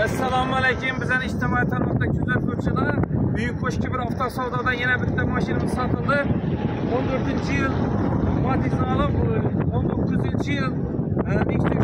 Assalomu alaykum. Bizning ijtimoiy tarmoqda kuzatuvchilar, Buyuk Qo'shki bir avtosavdoda yana bitta mashinamiz sotildi. 14-yil Matiz'ni olib, 19-yil Nexia